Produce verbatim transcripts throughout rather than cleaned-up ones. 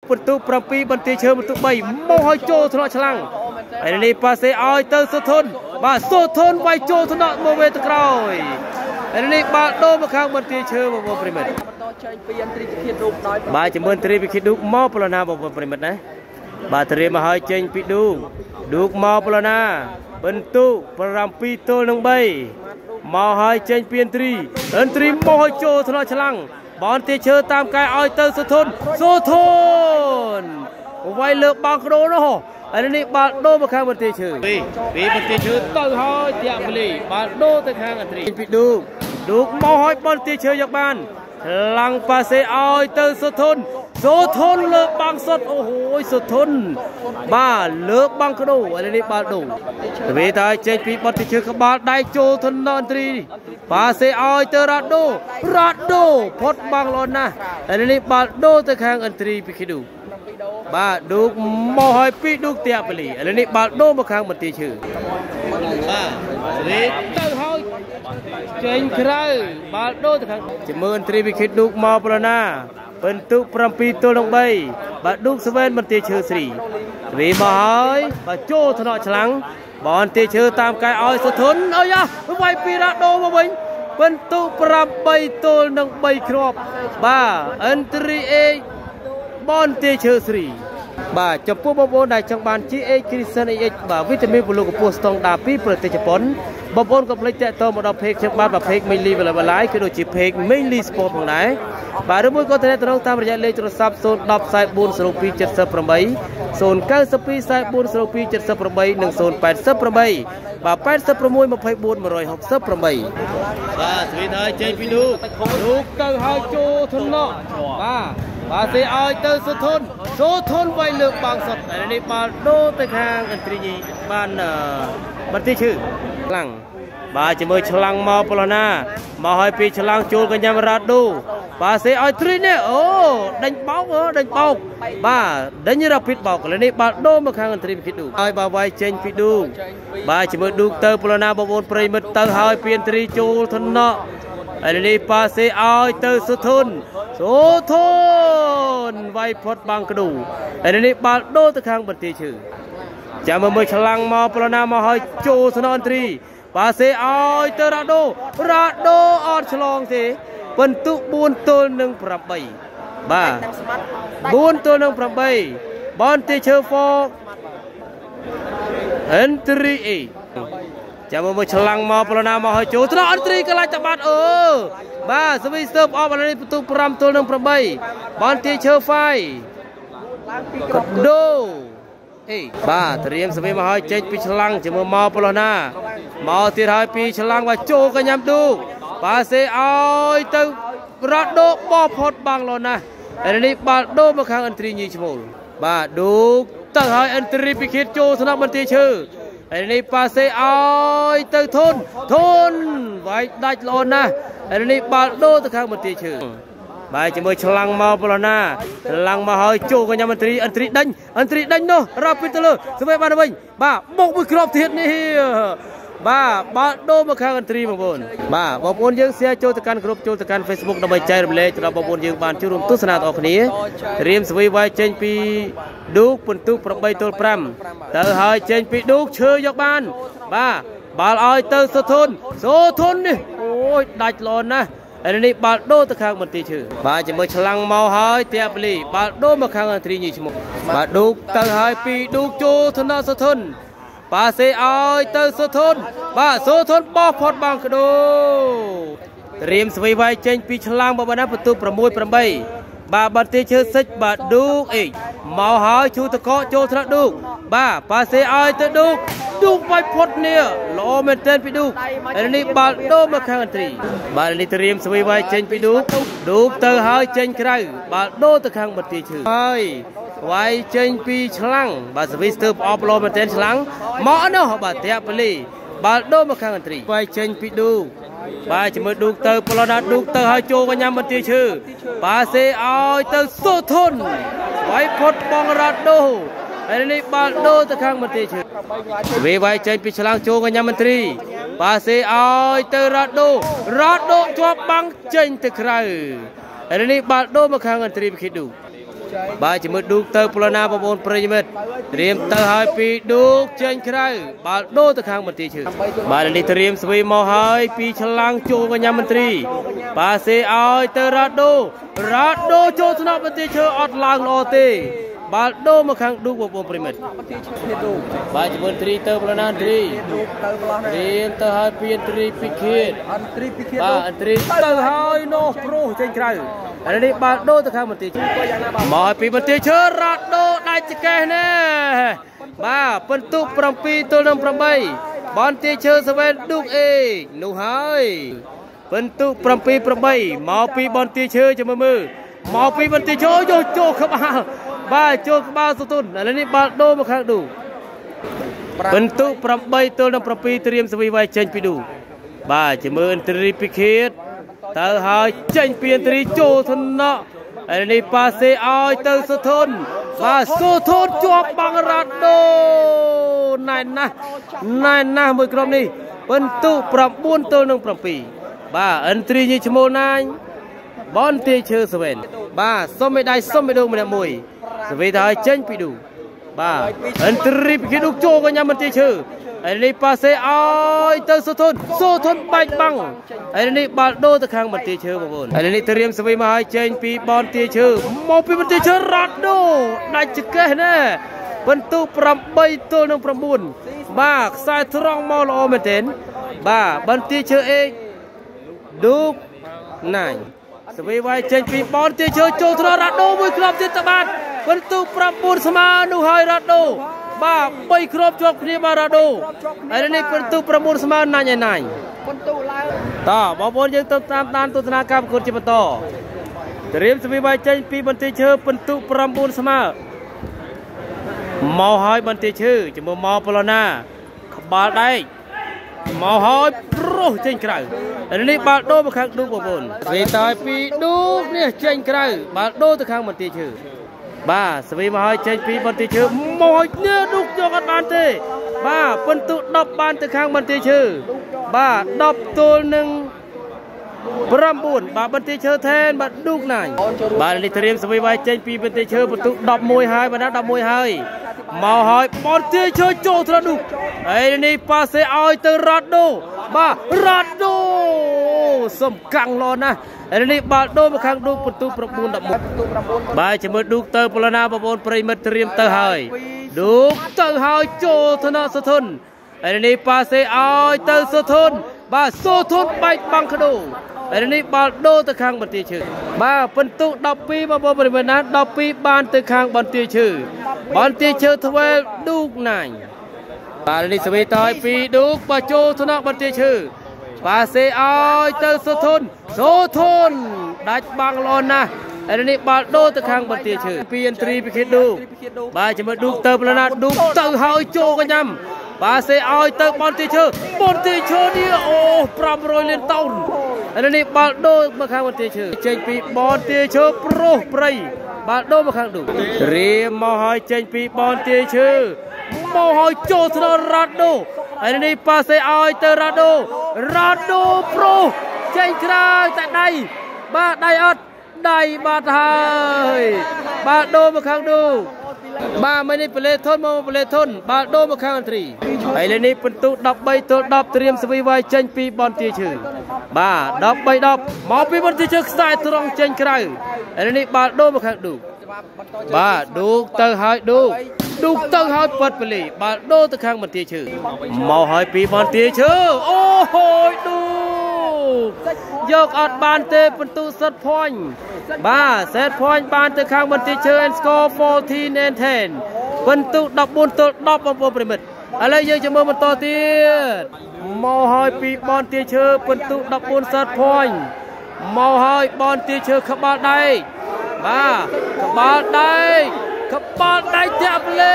បន្ទុកប្រាំពីរបន្ទាយឈើបន្ទុកបីមកឲ្យចូលថ្នាក់ឆ្លាំងហើយនេះប៉ាសេឲ្យទៅសុធនបាទសុធនវាយចូលថ្នាក់មកវេទក្រោយហើយនេះបាទដូរមកខាងបន្ទាយឈើបងប្អូនប្រិមិត្តបាទជំនឿត្រីវិគិតឌូកមកប្លណាបងប្អូនប្រិមិត្តណាបាទត្រៀមមកឲ្យចេញពីឌូកឌូកមកប្លណាបន្ទុកប្រាំពីរទល់នឹងបីមកឲ្យចេញពីអន្ត្រីអន្ត្រីមកឲ្យចូលថ្នាក់ឆ្លាំងបន្ទាយឈើតាមកាយឲ្យទៅសុធនសុធនវាយលើកបាល់ក្រូនោះហើយនេះបាល់ដូរមកខាងបន្ទាយឈើពីពីបន្ទាយឈើទៅហើយតាក់បលីបាល់ដូរទៅខាងអន្ត្រីពីឌូកឌូកមកឲ្យបន្ទាយឈើយកបានខ្លាំងប៉ាសេឲ្យទៅសុធនសុធនលើកបាំងសុតអូហូយសុធនបាទលើកបាំងក្រូហើយនេះបាល់ដូរទៅតែចេញពីបន្ទាយឈើក្បាលដៃចូលធនអន្ត្រីប៉ាសេឲ្យទៅរ៉ាដូរ៉ាដូផុតបាំងល្អណាស់ហើយនេះបាល់ដូរទៅខាងអន្ត្រីពីគីឌូបាទឌូកមកឲ្យពីឌូកតាក់បលីឥឡូវនេះបាល់ដូរមកខាងបន្ទាយឈើបាទរីទៅហើយចេញក្រៅបាល់ដូរទៅខាងជំនឿត្រីវិគិតឌូកមកប្រណាបន្ទុកប្រាំពីរទល់នឹងបីបាទឌូកស្វែនបន្ទាយឈើស្រីរីមកហើយបាទចូលថ្នាក់ឆ្លាំងបន្ទាយឈើតាមកាយឲ្យសុធនអើយ៉ាវាយពីរ៉ាដូមកវិញបន្ទុកប្រាំបីទល់នឹងបីគ្រាប់បាទអន្ត្រីអេបន្ទាយឈើស្រីបាទចំពោះបងប្អូនដែលចង់បាន ជី เอช Christian เอช បាទវីតាមីនពលកម្ពស់ស្តង់ដារពីប្រទេសជប៉ុនបងប្អូនកុំភ្លេចតាក់ទងមកដល់ page ខ្ញុំបាទ page Mainly Volleyball គឺដូចជា page Mainly Sport ផងដែរបាទឬមួយក៏ទំនាក់ទំនងតាមរយៈលេខទូរស័ព្ទศูนย์ ដប់ ខ្សែ បួន ศูนย์ ពីរ เจ็ด แปด ศูนย์ เก้า สอง ខ្សែ បួន ศูนย์ ពីរ เจ็ด แปด និង ศูนย์ แปด แปด បាទ แปด หก ยี่สิบ สี่ หก แปด បាទស្វីនហើយចេញពីឌូកឌូកទៅហើយចូលធនណបាទបាទទេឲ្យទៅសុធនសុធនវាយលើកបាំងសុតហើយនេះបាល់ដូរទៅខាងអន្ត្រីបានបន្ទាយឈើខ្លាំងបាទជាមួយឆ្លាំងមកប្លណាមកឲ្យពីឆ្លាំងចូលកញ្ញារ៉ាដូបាទសេឲ្យត្រីនេះអូដេញបោកអូដេញបោកបាទដេញរ៉ាពីតបោកឥឡូវនេះបាល់ដូរមកខាងអន្ត្រីវិគិតឌូហើយបាទវាយចេញពីឌូបាទជាមួយឌូទៅប្លណាបងប្អូនប្រិមិត្តទៅហើយពីអន្ត្រីចូលធនណឥឡូវនេះប៉ាសេឲ្យទៅសុធនសុធនវាយផុតបាំងក្រូឥឡូវនេះបាល់ដូរទៅខាងបន្ទាយឈើចាំមើលមើលឆ្លាំងមកប្លណាមកឲ្យចូលស្នអន្ត្រីប៉ាសេឲ្យទៅរ៉ាដូរ៉ាដូអត់ឆ្លងទេបន្ទុកបួនទល់នឹងប្រាំបីបាទបួនទល់នឹងប្រាំបីបន្ទាយឈើហ្វកអន្ត្រីអេចាំមើលឆ្លាំងមកប្លណាមកឲ្យចូលត្រង់អន្ត្រីកន្លះតបាត់អឺបាទសវីស្ទើបអបឥឡូវនេះបន្ទុកប្រាំទល់នឹងប្រាំបីបន្ទាយឈើហ្វាយដូអេបាទត្រៀមសវីមកឲ្យចេញពីឆ្លាំងជាមួយមកប្លណាមកទៀតហើយពីឆ្លាំងមកចូលកញ្ញាំឌូបាទសេឲ្យទៅរ៉ាដូបោះផុតបាំងលោណាឥឡូវនេះបាល់ដូរមកខាងអន្ត្រីញីឈ្មោលបាទឌូទៅហើយអន្ត្រីពិឃាតចូលថ្នាក់បន្ទាយឈើឥឡូវនេះប៉ាសេឲ្យទៅធនធនវាយដាច់ល្អណាស់ឥឡូវនេះបាល់ដូរទៅខាងបន្ទាយឈើបាទជាមួយឆ្លាំងមកប្លណាឆ្លាំងមកហើយចូលកញ្ញាមន្ត្រីអន្ត្រីដេញអន្ត្រីដេញនោះរ៉ាពីតទៅលើស្វែបានវិញបាទបុកមួយគ្រាប់ទៀតនេះបាទបាល់ដូរមកខាងអន្ត្រីបងប្អូនបាទបងប្អូនយើងshareចូលទៅកាន់ក្រុមចូលទៅកាន់ Facebook ដើម្បីចែករំលែកដល់បងប្អូនយើងបានចូលរួមទស្សនាបងប្អូនគ្នារៀមស្វីវាយចេញពីឌូកបន្ទុកប្រាំបីទល់ប្រាំទៅហើយចេញពីឌូកឈើយកបានបាទបាល់ឲ្យទៅសុធនសុធននេះអូយដាច់ល្អណាស់ឥឡូវនេះបាល់ដូរទៅខាងបន្ទាយឈើបាទជាមួយឆ្លាំងមកហើយតាក់បលីបាល់ដូរមកខាងអន្ត្រីញីឈ្មោះបាទឌូកទៅហើយពីឌូកចូលធនសុធនប៉ាសេឲ្យទៅសុធនបាទសុធនបោះផុតបាំងក្ដូត្រៀមស្វីវាយចេញពីឆ្លាំងបបណាបន្ទុកប្រាំមួយប្រាំបីបាទបន្ទាយឈើសិចបាទឌូកអេមកហើយឈូតកកចូលថ្នាក់ឌូកបាទប៉ាសេឲ្យទៅឌូកឌូកវាយផុតនេះល្អមែនទែនពីឌូកឥឡូវនេះបាល់ដូរមកខាងអន្ត្រីបាទនេះត្រៀមស្វីវាយចេញពីឌូកឌូកទៅហើយចេញក្រៅបាល់ដូរទៅខាងបន្ទាយឈើហើយវាយចេញពីឆ្លាំងបាទសវីស្ទើបអបឡមែនទែនឆ្លាំងមកនោះបាទតាក់បលីបាល់ដូរមកខាងអន្ត្រីវាយចេញពីឌូកបាទជាមួយឌូកទៅប្លណាឌូកទៅហើយចូលកញ្ញាបន្ទាយឈើប៉ាសេឲ្យទៅសុធនវាយផុតបងរ៉ាដូហើយនេះបាល់ដូរទៅខាងបន្ទាយឈើវាវាយចេញពីឆ្លាំងចូលកញ្ញាមន្ត្រីប៉ាសេឲ្យទៅរ៉ាដូរ៉ាដូជាប់បាំងចេញទៅក្រៅហើយនេះបាល់ដូរមកខាងអន្ត្រីវិគិតឌូបាទជាមួយឌូកទៅប្លណាបងប្អូនប្រិយមិត្តត្រៀមទៅហើយពីឌូកចេញក្រៅបាល់ដូរទៅខាងមន្ទីរឈើបាទនេះត្រៀមស្វីមកហើយពីឆ្លាំងចូលកញ្ញាមន្ត្រីប៉ាសេឲ្យទៅរ៉ាដូរ៉ាដូចូលស្នប់មន្ទីរឈើអត់ឡើងល្អទេបាល់ដូរមកខាងឌូកបងប្អូនប្រិយមិត្តបាទជាមួយត្រីទៅប្លណាត្រីត្រៀមទៅហើយពីត្រីពីខៀតបាទត្រីទៅហើយនោះប្រុសចេញក្រៅឥឡូវនេះបាល់ដូរទៅខាងមន្ទីរឈើមកពីមន្ទីរឈើរ៉ាដូដាច់ចកេះណែបាទពិន្ទុប្រាំពីរទល់នឹងប្រាំបីមន្ទីរឈើស្វែនឌូកអេនោះហើយពិន្ទុប្រាំពីរប្រាំបីមកពីមន្ទីរឈើចាំមើលមកពីមន្ទីរឈើយកចូលក្បាលបាទចូលក្បាលសុទុនឥឡូវនេះបាល់ដូរមកខាងឌូពិន្ទុប្រាំបីទល់នឹងប្រាំពីរត្រៀមស្វីវាយចេញពីឌូបាទចាំមើលឥន្ទ្រីពិខៀតទៅហើយចេញពីឥន្ទ្រីចូលធនៈឥឡូវនេះប៉ាសេឲ្យទៅសុធនបាទសុធនជាប់បាំងរ៉ាដូណែនណាស់ណែនណាស់មួយក្រុមនេះពិន្ទុប្រាំបួនទល់នឹងប្រាំពីរបាទឥន្ទ្រីញីឈ្មោលណាញបនទាឈើស្វែនបាទសុំមេដៃសុំមេដងម្នាក់មួយស្វីទៅឲ្យចេញពីឌូបាទឥន្ទ្រីពិខៀតឌូចូលកញ្ញាមន្ទីរឈើឥឡូវនេះប៉ាសេឲ្យទៅសុធនសុធនបែកបាំងឥឡូវនេះបាល់ដូរទៅខាងមន្ទីរឈើបងប្អូនឥឡូវនេះត្រៀមស្វីមកឲ្យចេញពីបនទាឈើមកពីមន្ទីរឈើរ៉ាដូដាច់ចកេះណែពិន្ទុប្រាំបីទល់នឹងប្រាំបួនបាទខ្សែត្រង់មកល្អមែនទែនបាទមន្ទីរឈើអេកឌូកណាញស្វីវាយចេញពីបនទាឈើចូលត្ររ៉ាដូមួយគ្រាប់ទៀតទៅបាទពិន្ទុប្រាំបួនស្មើនោះហើយរ៉ាដូបាទបីគ្រាប់ជាប់គ្នាបាទរ៉ាដូឥឡូវនេះពិន្ទុប្រាំបួនស្មើណាញ់ឯណាញ់ពិន្ទុឡើងតើបងប្អូនយើងទៅតាមដានទស្សនាការប្រកួតជាបន្តត្រៀមស្វីវាយចេញពីមន្ទីរឈើពិន្ទុប្រាំបួនស្មើមកហើយមន្ទីរឈើជាមួយមកប្លណាក្បាលដែកមកហើយប្រុសចេញក្រៅឥឡូវនេះបាល់ដូរមកខាងឌូកបងប្អូនស្វីទៅពីឌូកនេះចេញក្រៅបាល់ដូរទៅខាងមន្ទីរឈើបាទស្វីមកហើយចេញពីមន្ទីរឈើមកហើយនេះឌូកយកអត់បានទេបាទពិន្ទុដប់បានទៅខាងមន្ទីរឈើបាទដប់ទល់នឹងប្រាំបួនបាទមន្ទីរឈើថែនបាទឌូកណាញ់បាទនេះត្រៀមស្វីវាយចេញពីមន្ទីរឈើពិន្ទុដប់មួយហើយបាទដប់មួយហើយមកហើយមន្ទីរឈើចូលត្រឌូកហើយនេះប៉ាសេឲ្យទៅរ៉ាដូបាទរ៉ាដូសំកាំងល្អណាស់ហើយនេះបាល់ដូរមកខាងឌូកពិន្ទុប្រាំបួនដប់មួយបាទជាមួយឌូកទៅប្លណាបងប្អូនប្រិមិត្តត្រៀមទៅហើយឌូកទៅហើយចូលធនៈសុធនហើយនេះប៉ាសេឲ្យទៅសុធនបាទសុធនបែកបាំងក្ដូរហើយនេះបាល់ដូរទៅខាងបន្ទាយឈើបាទពិន្ទុដប់ពីរបងប្អូនប្រិមិត្តណាដប់ពីរបានទៅខាងបន្ទាយឈើបន្ទាយឈើទ្វេលឌូកណាញ់បាទនេះស្វីតឲ្យពីឌូកបើចូលធនៈបន្ទាយឈើប៉ាសេឲ្យទៅសុធនសុធនដាច់បាំងល្អណាស់ហើយនេះបាល់ដូរទៅខាងបន្ទាយឈើពីឥន្ទ្រីពិខៀតឌូកបាទជាមួយឌូកទៅប្លណាឌូកទៅហើយចូលកញ្ញាំប៉ាសេឲ្យទៅបន្ទាយឈើបន្ទាយឈើនេះអូប្រាំរយលានតោនឥឡូវនេះបាល់ដូរមកខាងបន្ទាយឈើចេញពីបន្ទាយឈើប្រុសព្រៃបាល់ដូរមកខាងឌូកត្រៀមមកហើយចេញពីបន្ទាយឈើមកហើយចូលស្នររ៉ាដូឥឡូវនេះប៉ាសេឲ្យទៅរ៉ាដូរ៉ាដូប្រុសចេញក្រៅតែដៃបាទដៃអត់ដៃបាត់ហើយបាល់ដូរមកខាងឌូកបាទមិននេះប្លេធនមកប្លេធនបាល់ដូរមកខាងឥន្ទ្រីហើយឥឡូវនេះពិន្ទុដប់បីទល់ដប់ត្រៀមស្វីវាយចេញពីបន្ទាយឈើបាទដប់បីដប់មកពីបន្ទាយឈើខ្សែត្រង់ចេញក្រៅឥឡូវនេះបាល់ដូរមកខាងឌូកបាទឌូកទៅហើយឌូកឌូកទៅហើយប៉ាត់ប្លេបាល់ដូរទៅខាងបន្ទាយឈើមកហើយពីបន្ទាយឈើអូហូយឌូកយកអត់បានទេពិន្ទុសិតភ័ញបាទសេតភ័ញបានទៅខាងបន្ទាយឈើ and score fourteen and ten ពិន្ទុដប់បួនទល់ដប់បងប្អូនប្រិមិត្តឥឡូវយើងจะមើលបន្តទៀតមកហើយពីបន្ទាយឈើពិន្ទុដប់បួនសិតភ័ញមកហើយបន្ទាយឈើក្បាលដៃបាទក្បាលដៃក្បាលដៃធាក់ប្លេ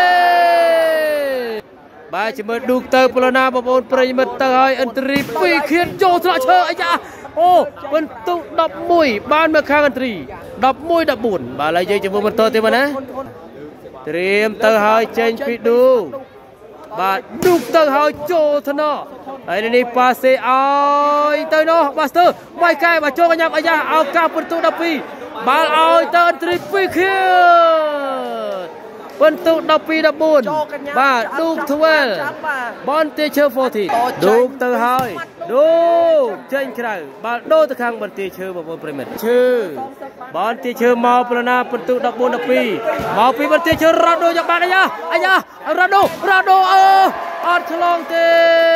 បាទជាមើលឌូកទៅប្លណាបងប្អូនប្រិយមិត្តទៅហើយឥន្ទ្រីពីខៀនចូលស្លាកឈើអាយ៉ាអូពិន្ទុដប់មួយបានមកខាងឥន្ទ្រីដប់មួយដប់បួនបាទឥឡូវយើងจะមើលបន្តទៀតមកណាត្រៀមទៅហើយចេញពីឌូកបាទឌូកទៅហើយចូលថ្នាក់ហើយនេះប៉ាសេឲ្យទៅនោះបាស្ទ័រវាយកែបាទចូលកញ្ញាអាយ៉ាឱកាសពិន្ទុដប់ពីរបាល់ឲ្យទៅអត្រីពីខៀតបន្ទុកដប់ពីដប់បួនបាទឌូកទ្វែលបនទីឈើហ្វូធីឌូកទៅហើយឌូកចេញក្រៅបាល់ដូរទៅខាងបន្ទាយឈើបងប្អូនប្រិមិត្តឈើបនទីឈើមកប្រណាបន្ទុកដប់បួនដប់ពីរមកពីបន្ទាយឈើរ៉ាដូយកបាក់អាយ៉ាអាយ៉ារ៉ាដូរ៉ាដូអឺអត់ឆ្លងទេ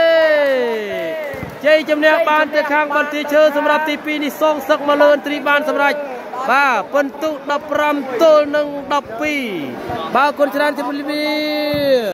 ជ័យជំនះបានទៅខាងបន្ទាយឈើសម្រាប់ទីពីរនេះសងសឹកមកលើអន្ត្រីបានសម្រេចបាទបន្ទុកដប់ប្រាំទល់នឹងដប់ពីរបាទគុណច្រើនជំរាបលា